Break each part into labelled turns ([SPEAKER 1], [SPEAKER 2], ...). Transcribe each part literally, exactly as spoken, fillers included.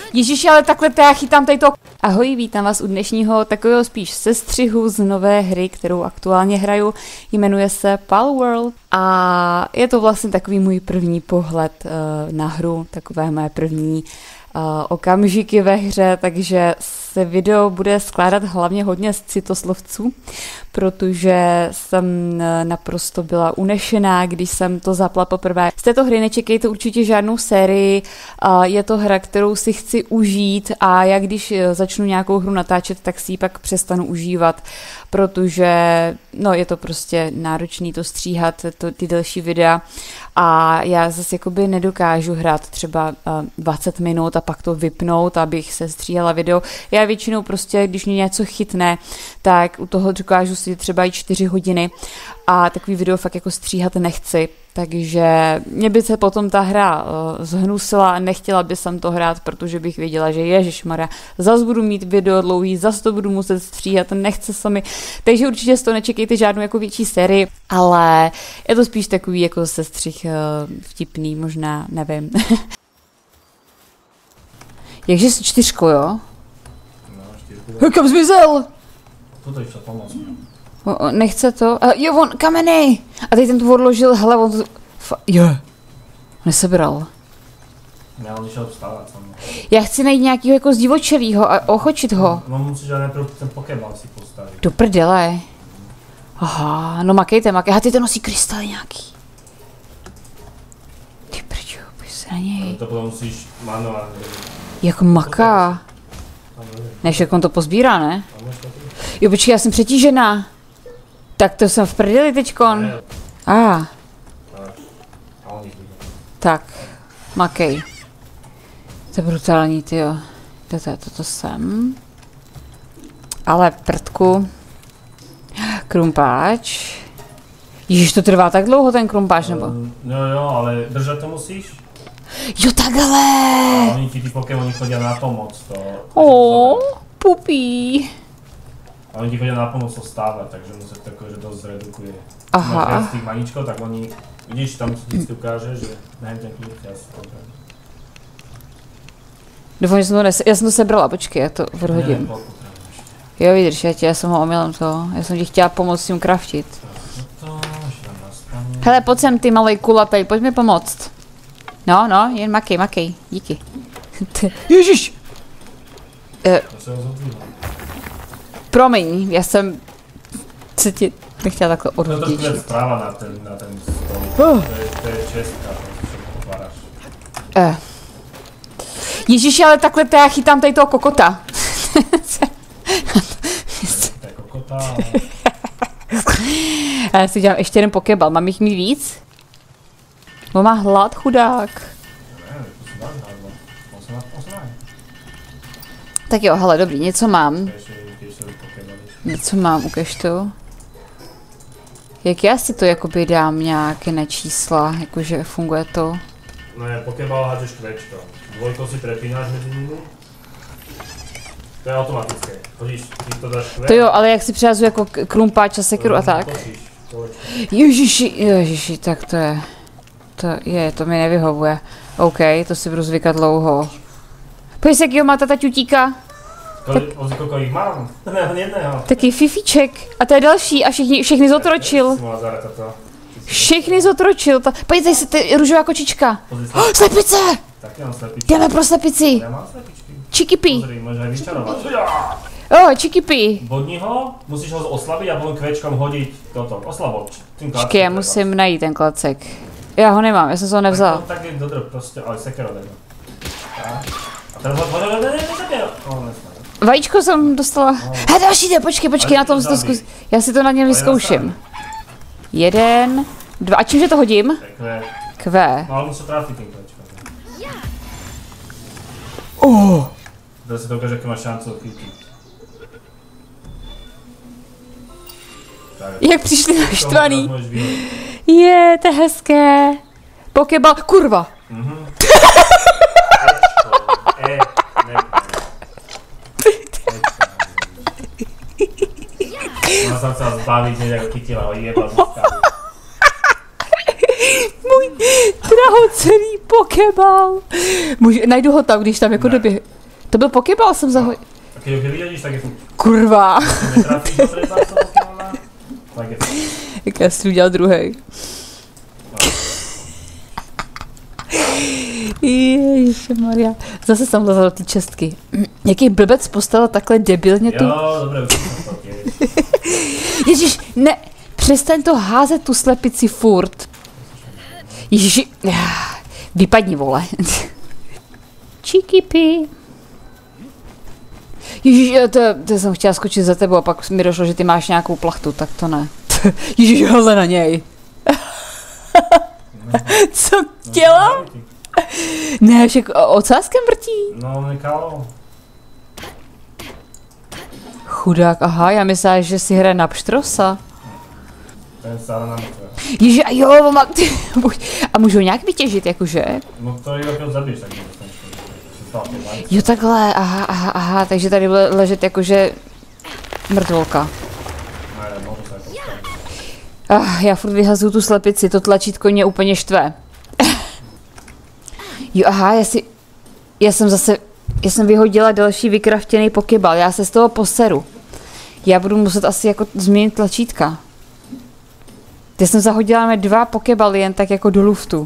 [SPEAKER 1] Ježiši, ale takhle to já chytám tady to. Ahoj, vítám vás u dnešního takového spíš sestřihu z nové hry, kterou aktuálně hraju. Jmenuje se Palworld a je to vlastně takový můj první pohled uh, na hru, takové moje první uh, okamžiky ve hře, takže se video bude skládat hlavně hodně z citoslovců, protože jsem naprosto byla unešená, když jsem to zapla poprvé. Z této hry nečekejte určitě žádnou sérii, je to hra, kterou si chci užít a já když začnu nějakou hru natáčet, tak si ji pak přestanu užívat, protože no, je to prostě náročný to stříhat, to, ty delší videa a já zase jakoby nedokážu hrát třeba dvacet minut a pak to vypnout, abych se stříhala video. Já většinou prostě, když mě něco chytne, tak u toho dokážu si třeba i čtyři hodiny a takový video fakt jako stříhat nechci. Takže mě by se potom ta hra uh, zhnusila a nechtěla by jsem to hrát, protože bych věděla, že ježišmarja, zas budu mít video dlouhý, zas to budu muset stříhat, nechce se mi. Takže určitě z toho nečekejte žádnou jako větší sérii, ale je to spíš takový jako sestřih uh, vtipný, možná, nevím. Jakže jsi čtyřkou, jo?
[SPEAKER 2] No, čtyřku.
[SPEAKER 1] Kam zmizel?
[SPEAKER 2] Toto ještě pomoct.
[SPEAKER 1] Nechce to? Uh, jo, on kameny! A teď ten tu odložil, hele, on to... Jo. Nesebral.
[SPEAKER 2] Já on šel vstávat sam.
[SPEAKER 1] Já chci najít nějakýho jako zdivočelýho a ochočit ho.
[SPEAKER 2] No musíš ale nejprve ten Pokéball si postavit.
[SPEAKER 1] Do prdele. Aha, no makejte, makejte. Aha, ty to nosí krystaly nějaký. Ty prčo, pojď se na něj.
[SPEAKER 2] To potom musíš manuálně.
[SPEAKER 1] Jak maká. Než jak on to pozbírá, ne? Jo, počkej, já jsem přetížená. Tak to jsem v prdeli teďkon. A. Ah. Tak, makej. To je brutální, tyjo. Toto je toto sem. Ale prdku. Krumpáč. Ježiš, to trvá tak dlouho ten krumpáč, nebo?
[SPEAKER 2] No jo, ale držet to musíš.
[SPEAKER 1] Jo, takhle.
[SPEAKER 2] A oni ti ty Pokémoni chodí na pomoc, to.
[SPEAKER 1] Ó, pupí.
[SPEAKER 2] A oni ti chodí na pomoc to stávat, takže mu se takové, že dost zredukuje.
[SPEAKER 1] Aha.
[SPEAKER 2] Máš viac tých maničkov, tak oni, vidíš, tam ti vždycky ukáže, že nehem ten klíč, já si to ukážu. Doufám, že jsem to nes...
[SPEAKER 1] Já jsem to sebrala, počkej, já to odhodím. Jo, vydrž, já, tě, já jsem ho omylem to, já jsem ti chtěla pomoct s tím craftit. Hele, pojď sem ty malej kulatej, pojď mi pomoct. No, no, jen makej, makej, díky. Ježiš! E, promiň, já jsem se ti nechtěla takhle odhodit.
[SPEAKER 2] To je zpráva na ten, na ten stol, uh. to, je, to je česká, to povaráš.
[SPEAKER 1] E. Ježiši, ale takhle to já chytám tady toho kokota.
[SPEAKER 2] To je kokota, ale...
[SPEAKER 1] A já si dělám ještě jeden pokéball, mám jich mít víc? On má hlad, chudák.
[SPEAKER 2] Ne, to si dáš hlad, on se naposlá.
[SPEAKER 1] Tak jo, hele, dobrý, něco mám. Něco mám, ukaž to. Jak já si to jakoby dám nějaké na čísla, jakože funguje to?
[SPEAKER 2] No je, Pokéball hádžeš kvéčko. Dvojkou si prepínáš mezi nimi. To je automatické. Chodíš, ty to dáš kvé.
[SPEAKER 1] To jo, ale jak si přihazuji jako krumpáč a sekeru a tak. Ježiši, ježiši, tak to je. To je, to mi nevyhovuje. OK, to si budu zvykat dlouho. Pojď se, jakýho má tata ťutíka?
[SPEAKER 2] Kolik, kolik jich mám? Ne, jedného.
[SPEAKER 1] Taky fifíček. A to je další a všichni, všechny zotročil. Všechny zotročil. Ta... Pojď, tady se ty růžová kočička. Oh, slepice!
[SPEAKER 2] Taky mám slepičky.
[SPEAKER 1] Jdeme pro slepici.
[SPEAKER 2] Já mám slepičky.
[SPEAKER 1] Čikipi.
[SPEAKER 2] Pozri, můžeš aj vyčarovat.
[SPEAKER 1] Oh, čikipi.
[SPEAKER 2] Bodni ho, musíš ho oslabit a potom kvéčkom hodit toto. Oslabot.
[SPEAKER 1] Počkej, já musím najít ten klacek. Já ho nemám, já jsem se ho nevzal.
[SPEAKER 2] Tak, tak je dodrb prostě, ale sekero dej. A teraz ho, ne, ne, ne, ne,
[SPEAKER 1] vajíčko jsem dostala. He, další jde, počkej, počkej, na tom si to zkus. Já si to na něm vyzkouším. Jeden, dva, a čímže to hodím?
[SPEAKER 2] Kvé.
[SPEAKER 1] Kvé.
[SPEAKER 2] No ale musím trafit tím kvéčkom.
[SPEAKER 1] Oh.
[SPEAKER 2] Teraz si to ukáže, jaký máš šancu chytit.
[SPEAKER 1] Jak přišli naštvaný. Je, to je hezké. Pokéball, kurva.
[SPEAKER 2] Mhm. E, ne. Ona sa chcela zbaviť, nejak chytila ho, jeba získali.
[SPEAKER 1] Můj drahocenný pokéball. Můžu, najdu ho tam, když tam jako době. To byl pokeball, jsem zahodil.
[SPEAKER 2] A když ho vyhodíš, tak je furt.
[SPEAKER 1] Kurva.
[SPEAKER 2] Netrafíš do třeba z toho Pokémona, tak je furt.
[SPEAKER 1] Jak já si udělal druhej. Ježišmarja. Zase jsem vlezla do té čestky. Jaký blbec postavil takhle debilně tu...
[SPEAKER 2] Jo, dobré, už jsem to
[SPEAKER 1] Ježíš, ne, přestaň to házet tu slepici furt. Ježiši, vypadni, vole. Čikipi. Ježíš, to, to jsem chtěla skočit za tebou a pak mi došlo, že ty máš nějakou plachtu, tak to ne. Ježíš, hele na něj. Co dělá? Ne, však ocáskem vrtí.
[SPEAKER 2] No, nekalo.
[SPEAKER 1] Chudák, aha, já myslela, že si hraje na pštrosa.
[SPEAKER 2] Ten stále na mrtvé.
[SPEAKER 1] Ježi, a jo, mama, ty, a můžu nějak vytěžit, jakože?
[SPEAKER 2] No to je, jak ho zabiješ, tak nedostaneš.
[SPEAKER 1] Jo, takhle, aha, aha, aha, takže tady bude ležet jakože mrtvolka.
[SPEAKER 2] Ne, můžu se jako ustavit.
[SPEAKER 1] Ah, já furt vyhazuju tu slepici, to tlačítko mě úplně štve. Jo, aha, já si, já jsem zase, já jsem vyhodila další vykraftěný pokeball, já se z toho poseru. Já budu muset asi jako změnit tlačítka. Já jsem zahodila mé dva pokebaly jen tak jako do luftu.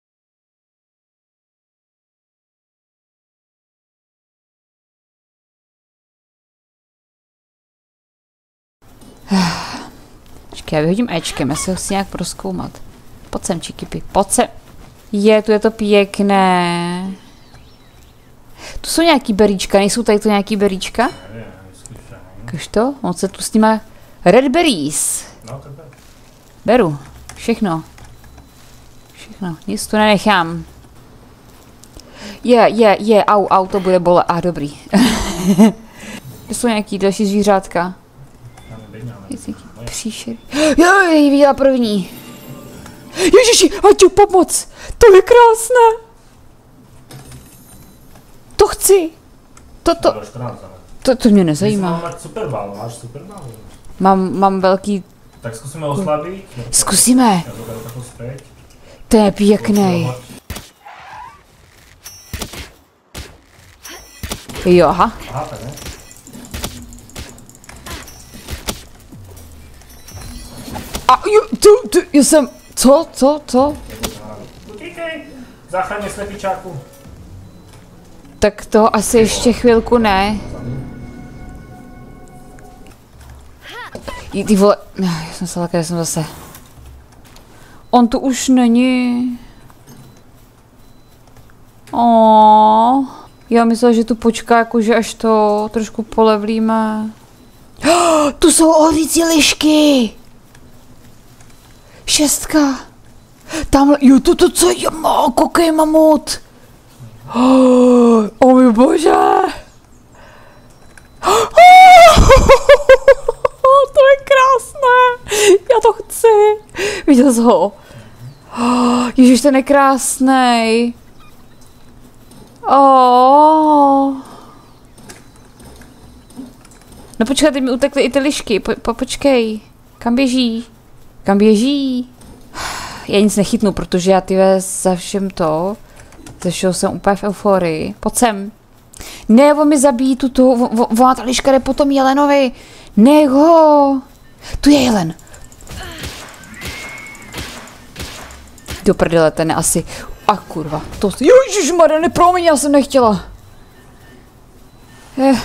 [SPEAKER 1] Počkej, já vyhodím Ečkem, já se ho chci nějak prozkoumat. Pojď sem, Čikipi, pojď sem. Je, tu je to pěkné. Tu jsou nějaký beríčka, nejsou tady to nějaký beríčka? Kaž to? On se tu s nima... Red berries.
[SPEAKER 2] No, to beru.
[SPEAKER 1] Beru. Všechno. Všechno. Nic tu nenechám. Je, je, je, au, au, to bude bole. A, ah, dobrý. To jsou nějaký další zvířátka. Příšery. Jo, ji viděla první. Ježiši, Aťu, pomoc! To je krásné! To chci! To, to, to, to mě nezajímá.
[SPEAKER 2] Máš superball, máš superball.
[SPEAKER 1] Mám, mám velký...
[SPEAKER 2] Tak zkusíme oslabit.
[SPEAKER 1] Zkusíme.
[SPEAKER 2] Já to beru takhle zpět.
[SPEAKER 1] To je pěkný. Jo, aha.
[SPEAKER 2] Aha, tak ne.
[SPEAKER 1] A jo, tu, tu, já jsem... Co, co, co?
[SPEAKER 2] Utíkej! Záchraně slepičáku.
[SPEAKER 1] Tak to asi ještě chvilku ne. Jí, ty vole... Já jsem se také, jsem zase... On tu už není. Oh, já myslela, že tu počká, jakože až to trošku polevlíme. Oh, tu jsou ořící lišky! Šestka. Tamhle, jo, to, to, co je, má, koukej, mamut. Oh, oh můj bože. Oh, to je krásné. Já to chci. Viděl jsi ho? Oh, ježiš, ten je krásnej. Oh. No počkej, teď mi utekly i ty lišky. Po, po, počkej. Kam běží? Kam běží? Já nic nechytnu, protože já ty za všem to, ze všeho jsem úplně v euforii. Pojď sem. Ne, on mi zabíjí tuto, ona ta liška jde po tom jelenovi. Nech ho. Tu je jelen. Do prdele, ten je asi. A kurva, to si, ježišmarja, nepromiň, já jsem nechtěla. Eh.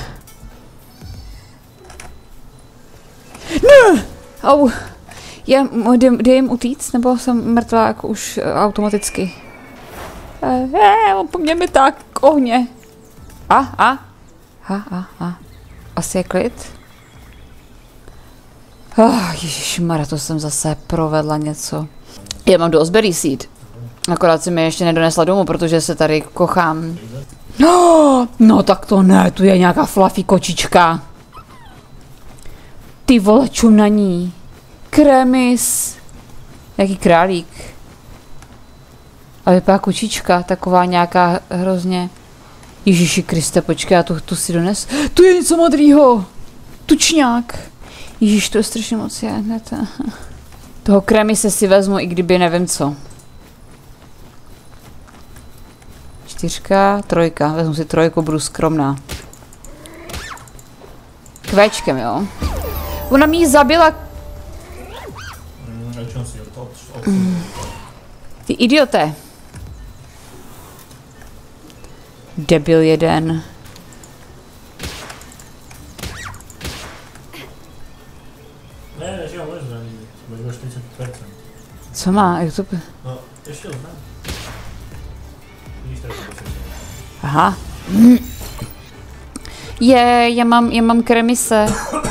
[SPEAKER 1] Ne! Au. Já, jde, jde jim utíct, nebo jsem mrtvá jako už automaticky? Eh, eh, on po mně mi tak ohně. A, a, a, a, a. Asi je klid. Oh, ježišmarja, to jsem zase provedla něco. Já mám dost berry seed. Akorát si mi ještě nedonesla domů, protože se tady kochám. No, no tak to ne, tu je nějaká fluffy kočička. Ty vole, čum na ní. Kremis. Jaký králík. A vypadá kočička, taková nějaká hrozně. Ježiši Kriste, počkej, já tu, tu si dones. Tu je něco modrýho. Tučňák. Ježiš, to je strašně moc, je. Ne to. Toho kremise si vezmu, i kdyby nevím co. čtyřka, trojka. Vezmu si trojku, budu skromná. Kvéčkem, jo. Ona mi ji zabila. Mm. Ty idioté. Debil jeden.
[SPEAKER 2] Ne, než ho můžeš zranit. Můžeš čtyřicet procent.
[SPEAKER 1] Co má? Jak to...
[SPEAKER 2] No, ještě ho znám. Vidíš, tady to
[SPEAKER 1] Aha. Je, já mám, já mám kremise.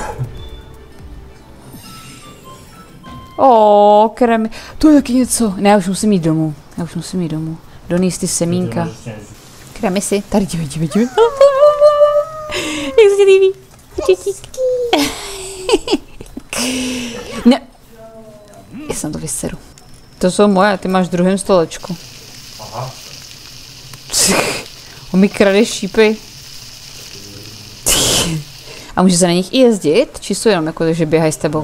[SPEAKER 1] O, kremi... To je taky něco. Ne, já už musím jít domů. Já už musím jít domů. Donést ty semínka. Kremisy. Tady dívej, dívej, dívej. Jak se ti líbí? Ne. Já jsem to vyseru. To jsou moje, ty máš v druhém stolečku.
[SPEAKER 2] Aha.
[SPEAKER 1] On mi krade šípy. A může se na nich i jezdit? Či jsou jenom jako, že běhají s tebou?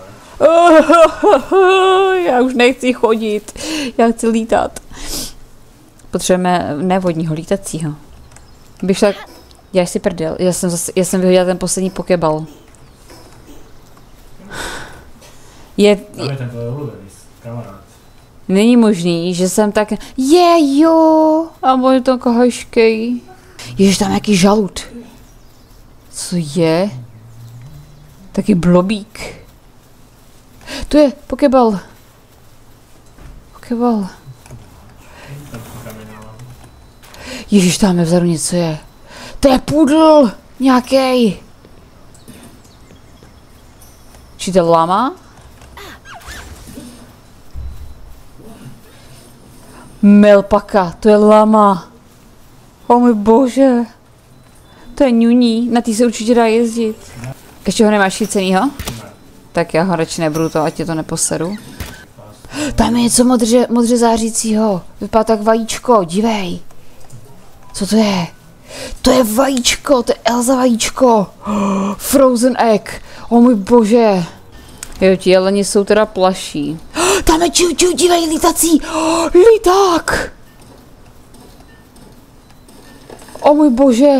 [SPEAKER 1] Já už nechci chodit. Já chci lítat. Potřebujeme nevodního lítacího. Bych šla... Já si prdel. Já jsem, zase, já jsem vyhodila ten poslední pokeball. Je...
[SPEAKER 2] Tam je ten tvoj oblíbený kamarád.
[SPEAKER 1] Není možný, že jsem tak... Je, jo! A můj to kohoškej. Ježiš, tam jaký žalud. Co je? Taky blobík. To je pokeball. Pokeball. Ježiš, tam je vzadu něco je. To je pudl! Nějakej. Či to lama? Melpaka, to je lama. O můj bože. To je ňuní, na tý se určitě dá jezdit. Ještě ho nemáš chycenýho? Ne. Tak já ho radši nebudu to, ať tě to neposeru. Tam je něco modře, modře zářícího. Vypadá tak vajíčko, dívej. Co to je? To je vajíčko, to je Elza vajíčko. Oh, frozen egg. O můj bože. Jo, ti jeleni jsou teda plaší. Oh, tam je ču, ču, dívej, lítací. Oh, líták. O můj bože.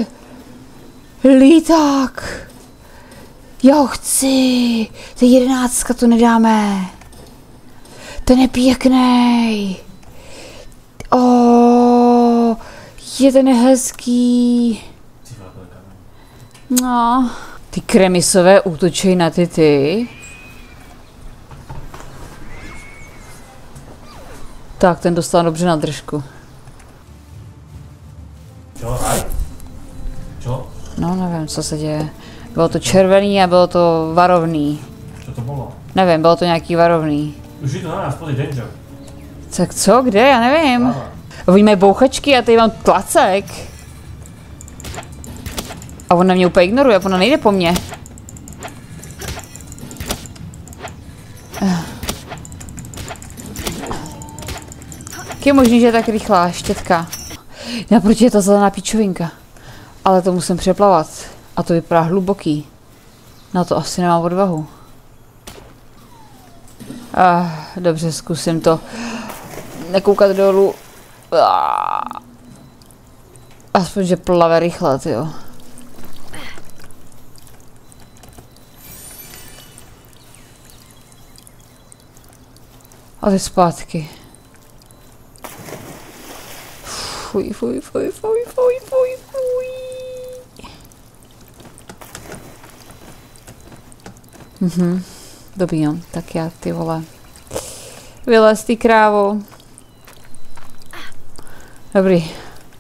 [SPEAKER 1] Líták. Já ho chci. To je jedenáctka, to nedáme. Ten je pěkný. Oh, je ten hezký. No. Ty kremisové útočej na ty ty. Tak, ten dostal dobře na držku.
[SPEAKER 2] Čo? Aj? Čo?
[SPEAKER 1] No, nevím, co se děje. Bylo to červený a bylo to varovný.
[SPEAKER 2] Co to bylo?
[SPEAKER 1] Nevím, bylo to nějaký varovný.
[SPEAKER 2] Už je to na nás, podej danger.
[SPEAKER 1] Tak co, kde, já nevím.
[SPEAKER 2] Aha.
[SPEAKER 1] Oni mají bouchačky a tady mám tlacek. A ona mě úplně ignoruje, ona nejde po mně. Jak je možný, že je tak rychlá štětka? Naproti je to zelená píčovinka. Ale to musím přeplavat. A to vypadá hluboký. Na to asi nemám odvahu. Ah, dobře, zkusím to. Nekoukat dolů. Ah. Aspoň, že plave rychle, tyjo. A teď zpátky. Fuj, fuj, fuj, fuj, fuj, fuj, fuj. Mhm, dobrý no, tak já ty vole. Vylez ty krávo. Dobrý.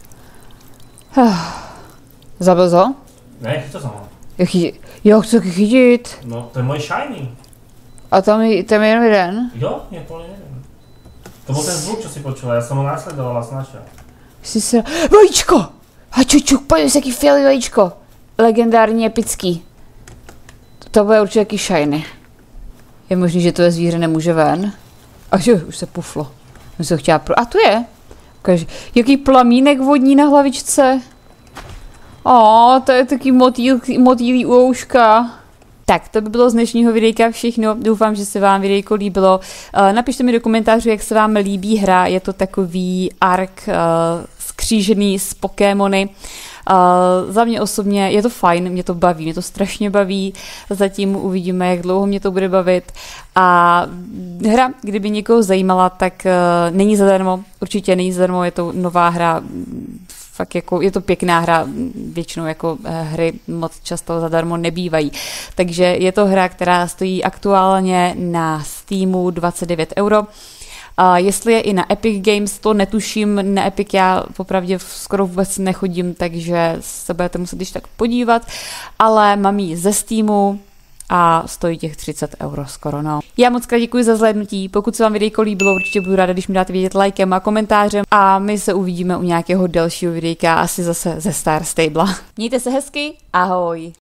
[SPEAKER 1] Zabil to?
[SPEAKER 2] Ne, to jsem ho.
[SPEAKER 1] Jo, chci taky chytit.
[SPEAKER 2] No, to je můj shiny.
[SPEAKER 1] A tam je, tam je jenom jeden?
[SPEAKER 2] Jo, je to nevím. To byl ten zvuk, co si počula, já jsem ho následovala, snažil.
[SPEAKER 1] Jsi se... Vajíčko! Hačučuk, pojď jaký fialový vajíčko. Legendární, epický. To bude určitě jaký shiny. Je možný, že to je zvíře nemůže ven. A jo, už se puflo. Se ho chtěla pro... A tu je. Ukaž, jaký plamínek vodní na hlavičce. O, to je taky motýl, motýlí úouška. Tak, to by bylo z dnešního videjka všechno. Doufám, že se vám videjko líbilo. Uh, napište mi do komentářů, jak se vám líbí hra. Je to takový ark uh, střížený z Pokémony. Uh, za mě osobně je to fajn, mě to baví, mě to strašně baví, zatím uvidíme, jak dlouho mě to bude bavit a hra, kdyby někoho zajímala, tak uh, není zadarmo, určitě není zadarmo, je to nová hra, fakt jako, je to pěkná hra, většinou jako hry moc často zadarmo nebývají, takže je to hra, která stojí aktuálně na Steamu dvacet devět euro. Uh, jestli je i na Epic Games, to netuším, na Epic já popravdě skoro vůbec nechodím, takže se budete muset když tak podívat, ale mám ji ze Steamu a stojí těch třicet euro skoro, no. Já moc krát děkuji za zhlédnutí, pokud se vám videjko líbilo, určitě budu ráda, když mi dáte vědět lajkem a komentářem a my se uvidíme u nějakého dalšího videjka, asi zase ze Star Stable. Mějte se hezky, ahoj!